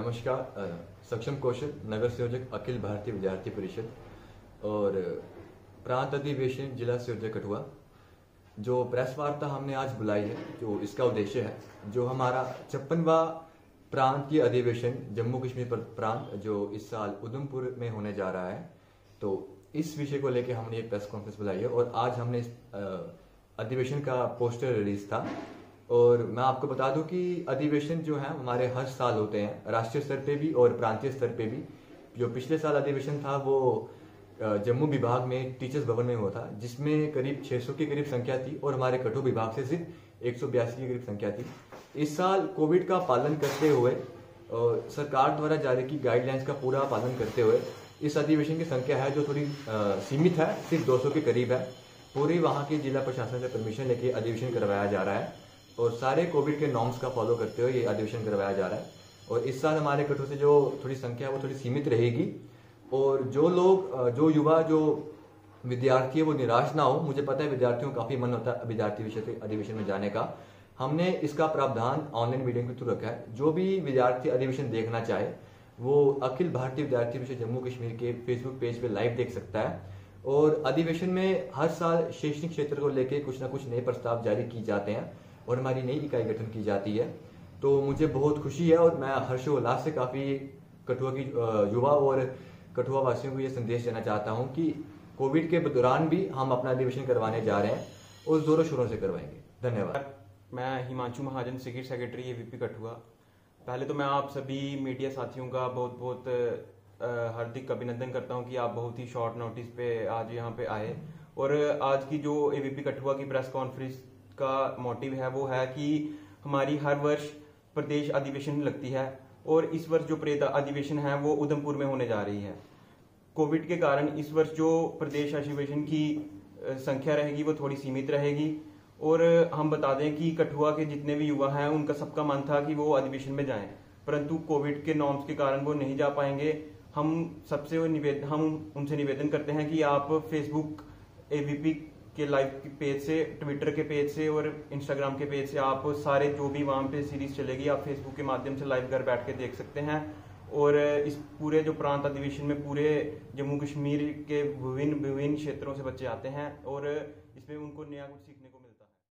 नमस्कार। सक्षम कौशल, नगर संयोजक अखिल भारतीय विद्यार्थी परिषद और प्रांत अधिवेशन जिला संयोजक कठुआ। जो प्रेस वार्ता हमने आज बुलाई है, जो इसका उद्देश्य है, जो हमारा 56वां प्रांतीय अधिवेशन जम्मू कश्मीर प्रांत जो इस साल उधमपुर में होने जा रहा है, तो इस विषय को लेकर हमने एक प्रेस कॉन्फ्रेंस बुलाई है और आज हमने इस अधिवेशन का पोस्टर रिलीज था। और मैं आपको बता दूं कि अधिवेशन जो है हमारे हर साल होते हैं, राष्ट्रीय स्तर पे भी और प्रांतीय स्तर पे भी। जो पिछले साल अधिवेशन था वो जम्मू विभाग में टीचर्स भवन में हुआ था, जिसमें करीब 600 की करीब संख्या थी और हमारे कठुआ विभाग से सिर्फ 182 की करीब संख्या थी। इस साल कोविड का पालन करते हुए और सरकार द्वारा जारी की गाइडलाइंस का पूरा पालन करते हुए इस अधिवेशन की संख्या है जो थोड़ी सीमित है, सिर्फ 200 के करीब है। पूरी वहाँ की जिला प्रशासन से परमिशन लेके अधिवेशन करवाया जा रहा है और सारे कोविड के नॉर्म्स का फॉलो करते हुए ये अधिवेशन करवाया जा रहा है। और इस साल हमारे कठुआ से जो थोड़ी संख्या है वो थोड़ी सीमित रहेगी और जो लोग, जो युवा, जो विद्यार्थी है वो निराश ना हो। मुझे पता है विद्यार्थियों को काफी मन होता है विद्यार्थी विषय से अधिवेशन में जाने का। हमने इसका प्रावधान ऑनलाइन मीडियम के थ्रू रखा है। जो भी विद्यार्थी अधिवेशन देखना चाहे वो अखिल भारतीय विद्यार्थी परिषद जम्मू कश्मीर के फेसबुक पेज पे लाइव देख सकता है। और अधिवेशन में हर साल शैक्षणिक क्षेत्र को लेकर कुछ ना कुछ नए प्रस्ताव जारी किए जाते हैं और हमारी नई इकाई गठन की जाती है। तो मुझे बहुत खुशी है और मैं हर्षोल्लास से काफी कठुआ की युवा और कठुआ वासियों को ये संदेश देना चाहता हूँ कि कोविड के दौरान भी हम अपना अधिवेशन करवाने जा रहे हैं और जोरों शोरों से करवाएंगे। धन्यवाद। मैं हिमांशु महाजन, सेक्रेटरी एवीपी कठुआ। पहले तो मैं आप सभी मीडिया साथियों का बहुत बहुत हार्दिक अभिनंदन करता हूं कि आप बहुत ही शॉर्ट नोटिस पे आज यहाँ पे आए। और आज की जो एवीपी कठुआ की प्रेस कॉन्फ्रेंस का मोटिव है वो है कि हमारी हर वर्ष प्रदेश अधिवेशन लगती है और इस वर्ष जो अधिवेशन है वो उधमपुर में होने जा रही है। कोविड के कारण इस वर्ष जो प्रदेश अधिवेशन की संख्या रहेगी वो थोड़ी सीमित रहेगी। और हम बता दें कि कठुआ के जितने भी युवा हैं उनका सबका मन था कि वो अधिवेशन में जाएं, परंतु कोविड के नॉर्म्स के कारण वो नहीं जा पाएंगे। हम उनसे निवेदन करते हैं कि आप फेसबुक एवीपी के लाइव पेज से, ट्विटर के पेज से और इंस्टाग्राम के पेज से आप सारे जो भी वहां पे सीरीज चलेगी आप फेसबुक के माध्यम से लाइव घर बैठ के देख सकते हैं। और इस पूरे जो प्रांत अधिवेशन में पूरे जम्मू कश्मीर के विभिन्न क्षेत्रों से बच्चे आते हैं और इसमें उनको नया कुछ सीखने